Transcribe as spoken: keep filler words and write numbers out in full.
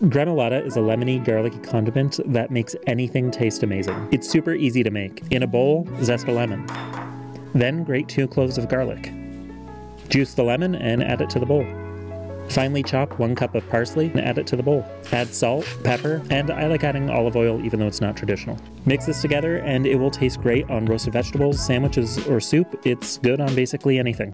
Gremolata is a lemony, garlicky condiment that makes anything taste amazing. It's super easy to make. In a bowl, zest a lemon. Then grate two cloves of garlic. Juice the lemon and add it to the bowl. Finely chop one cup of parsley and add it to the bowl. Add salt, pepper, and I like adding olive oil even though it's not traditional. Mix this together and it will taste great on roasted vegetables, sandwiches, or soup. It's good on basically anything.